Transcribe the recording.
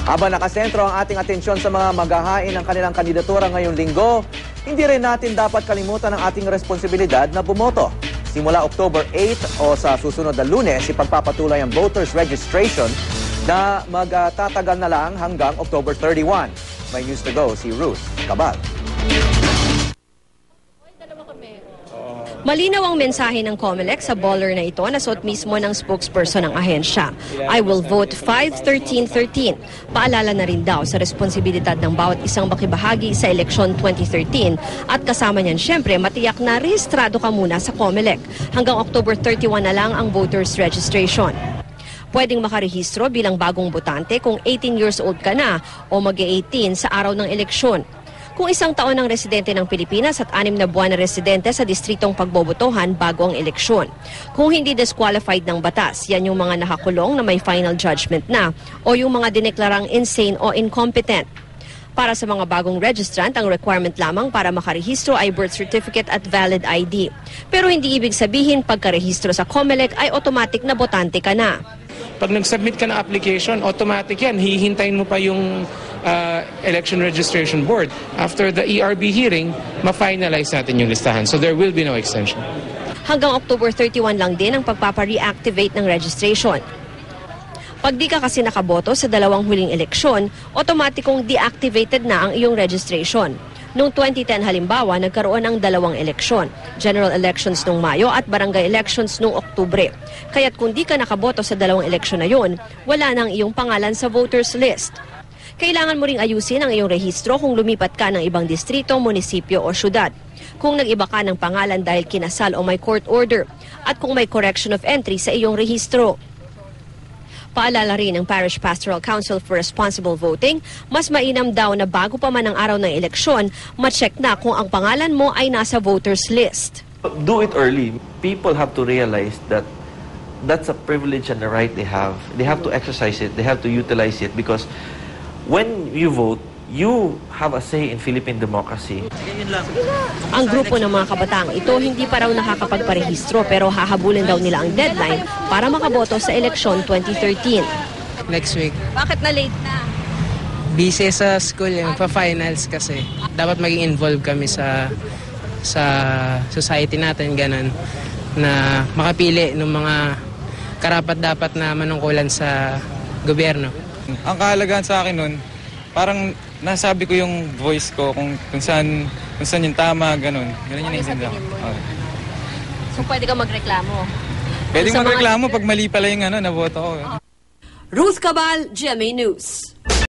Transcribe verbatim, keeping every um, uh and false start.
Habang nakasentro ang ating atensyon sa mga maghahain ng kanilang kandidatura ngayong linggo, hindi rin natin dapat kalimutan ang ating responsibilidad na bumoto. Simula October eighth o sa susunod na Lunes, ipagpapatuloy ang voters registration na magtatagal na lang hanggang October thirty-first. May news to go si Ruth Cabal. Malinaw ang mensahe ng COMELEC sa baller na ito na suot mismo ng spokesperson ng ahensya. I will vote five thirteen thirteen. Paalala na rin daw sa responsibilidad ng bawat isang makibahagi sa eleksyon twenty thirteen at kasama niyan syempre matiyak na rehistrado ka muna sa COMELEC. Hanggang October thirty-first na lang ang voters registration. Pwedeng makarehistro bilang bagong botante kung eighteen years old ka na o mag-eighteen sa araw ng eleksyon. Kung isang taon ng residente ng Pilipinas at anim na buwan na residente sa distritong pagbobotohan bago ang eleksyon. Kung hindi disqualified ng batas, yan yung mga nakakulong na may final judgment na o yung mga dineklarang insane o incompetent. Para sa mga bagong registrant, ang requirement lamang para makarehistro ay birth certificate at valid I D. Pero hindi ibig sabihin pagkarehistro sa COMELEC ay automatic na botante ka na. Pag nag-submit ka ng application, automatic yan. Hihintayin mo pa yung uh, Election Registration Board. After the E R B hearing, ma-finalize natin yung listahan. So there will be no extension. Hanggang October thirty-first lang din ang pagpapa-reactivate ng registration. Pag di ka kasi nakaboto sa dalawang huling eleksyon, otomatikong deactivated na ang iyong registration. Noong twenty ten halimbawa, nagkaroon ng dalawang eleksyon, general elections noong Mayo at barangay elections noong Oktubre. Kaya't kung di ka nakaboto sa dalawang eleksyon na yun, wala nang iyong pangalan sa voters list. Kailangan mo ring ayusin ang iyong rehistro kung lumipat ka ng ibang distrito, munisipyo o syudad. Kung nag-iba ka ng pangalan dahil kinasal o may court order, at kung may correction of entry sa iyong rehistro. Paalala rin ng Parish Pastoral Council for Responsible Voting, mas mainam daw na bago pa man ang araw ng eleksyon, ma-check na kung ang pangalan mo ay nasa voters list. Do it early. People have to realize that that's a privilege and a right they have. They have to exercise it. They have to utilize it because when you vote, you have a say in Philippine democracy. Ang grupo ng mga kabataang ito hindi pa raw nakakapagparehistro pero hahabulin daw nila ang deadline para makaboto sa eleksyon twenty thirteen. Next week. Bakit na late na? Busy sa school yung pa-finals kasi. Dapat maging involved kami sa sa society natin, ganun, na makapili ng mga karapat-dapat na manungkulan sa gobyerno. Ang kahalagahan sa akin nun, parang nasabi ko yung voice ko kung, kung saan kung saan yung tama, ganun. Ganun yung naiintindihan ko. Okay. So pwede ka magreklamo? Pwede magreklamo pag mali pala yung ano, naboto ko. Ruth Cabal, G M A News.